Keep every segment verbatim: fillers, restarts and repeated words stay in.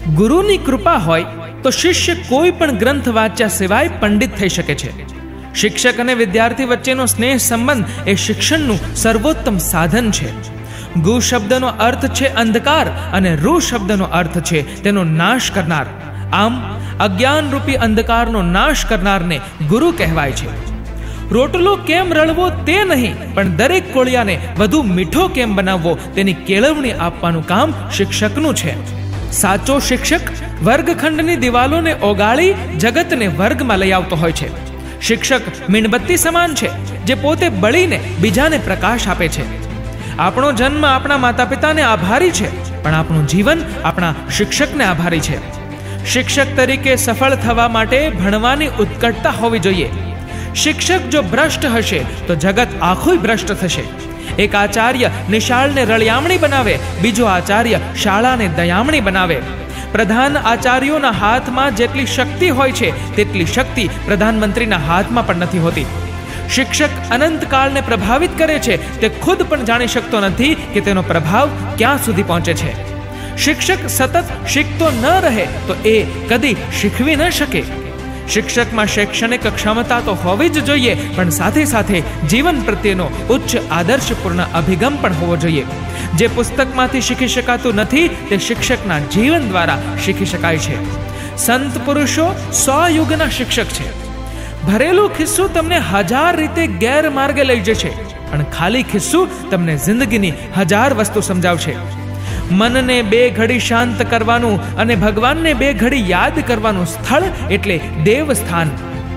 ગુરુની કૃપા હોય તો શિષ્ય કોઈ પણ ગ્રંથ વાંચ્યા સિવાય પંડિત થઈ શકે છે. શિક્ષક અને વિદ્યાર્થી વચ્ચેનો સ્નેહ સંબંધ એ શિક્ષણનું સર્વોત્તમ સાધન છે. ગુ શબ્દનો અર્થ છે અંધકાર અને રૂ શબ્દનો અર્થ છે તેનો નાશ કરનાર. આમ અજ્ઞાન રૂપી અંધકારનો નાશ કરનારને ગુરુ કહેવાય છે. રોટલો કેમ રળવો તે નહીં, પણ દરેક કોળિયાને વધુ મીઠો કેમ બનાવવો તેની કેળવણી આપવાનું કામ શિક્ષકનું છે. સાચો શિક્ષક વર્ગખંડની દિવાલોને ઓગાળી જગતને વર્ગમાં લઈ આવતો હોય છે. શિક્ષક મીણબત્તી સમાન છે, જે પોતે બળીને બીજાને પ્રકાશ આપે છે. આપણો જન્મ આપણા માતા પિતાને આભારી છે, પણ આપણું જીવન આપણા શિક્ષકને આભારી છે. શિક્ષક તરીકે સફળ થવા માટે ભણવાની ઉત્કટતા હોવી જોઈએ. શિક્ષક જો ભ્રષ્ટ હશે તો જગત આખું ભ્રષ્ટ થશે. એક આચાર્ય નિશાળને રળિયામણી બનાવે, બીજો આચાર્ય શાળાને દયામણી બનાવે. પ્રધાન આચાર્યોના હાથમાં જેટલી શક્તિ હોય છે તેટલી શક્તિ પ્રધાનમંત્રીના હાથમાં પણ નથી હોતી. શિક્ષક અનંતકાળને પ્રભાવિત કરે છે, તે ખુદ પણ જાણી શકતો નથી કે તેનો પ્રભાવ ક્યાં સુધી પહોંચે છે. શિક્ષક સતત શીખતો ન રહે તો એ કદી શીખવી ન શકે. શિક્ષકમાં શૈક્ષણિક ક્ષમતા તો હોવી જ જોઈએ, પણ સાથે સાથે જીવન પ્રત્યેનો ઉચ્ચ આદર્શપૂર્ણ અભિગમ પણ હોવો જોઈએ. જે પુસ્તકમાંથી શીખી શકાતું નથી તે શિક્ષકના જીવન દ્વારા શીખી શકાય છે. સંત પુરુષો સો યુગના શિક્ષક છે. ભરેલું ખિસ્સું તમને હજાર રીતે ગેરમાર્ગે લઈ જશે, પણ ખાલી ખિસ્સું તમને જિંદગીની હજાર વસ્તુ સમજાવશે. મનને બે ઘડી શાંત કરવાનું અને ભગવાનને બે ઘડી યાદ કરવાનું સ્થળ એટલે દેવસ્થાન.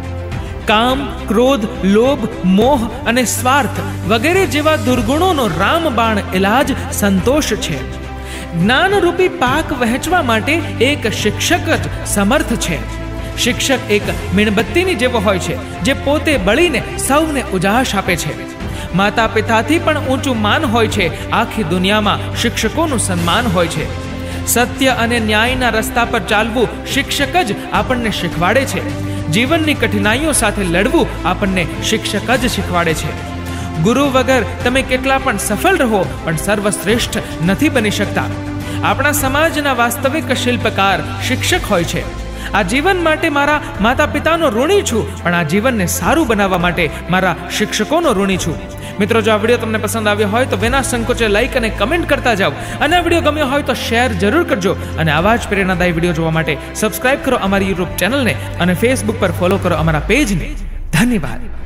કામ, ક્રોધ, લોભ, મોહ અને સ્વાર્થ વગેરે જેવા દુર્ગુણોનો રામબાણ ઇલાજ સંતોષ છે. જ્ઞાનરૂપી પાક વહેંચવા માટે એક શિક્ષક જ સમર્થ છે. શિક્ષક એક મીણબત્તીની જેવો હોય છે, જે પોતે બળીને સૌને ઉજાસ આપે છે. માતા પિતાથી પણ ઊંચું માન હોય છે. આખી દુનિયામાં શિક્ષકોનું સન્માન હોય છે. સત્ય અને ન્યાયના રસ્તા પર ચાલવું શિક્ષક જ આપણને શીખવાડે છે. જીવનની કઠિનાઈઓ સાથે લડવું આપણને શિક્ષક જ શીખવાડે છે. ગુરુ વગર તમે કેટલા પણ સફળ રહો, પણ સર્વશ્રેષ્ઠ નથી બની શકતા. આપણા સમાજના વાસ્તવિક શિલ્પકાર શિક્ષક હોય છે. આ જીવન માટે મારા માતા પિતાનો ઋણી છું, પણ આ જીવનને સારું બનાવવા માટે મારા શિક્ષકોનો ઋણી છું. મિત્રો, જો આ વિડીયો તમને પસંદ આવ્યો હોય તો વિના સંકોચે લાઈક અને કમેન્ટ કરતા જાઓ, અને આ વિડીયો ગમ્યો હોય તો શેર જરૂર કરજો. અને આવા જ પ્રેરણાદાયી વિડીયો જોવા માટે સબસ્ક્રાઇબ કરો અમારી યુટ્યુબ ચેનલને, અને ફેસબુક પર ફોલો કરો અમારા પેજને. ધન્યવાદ.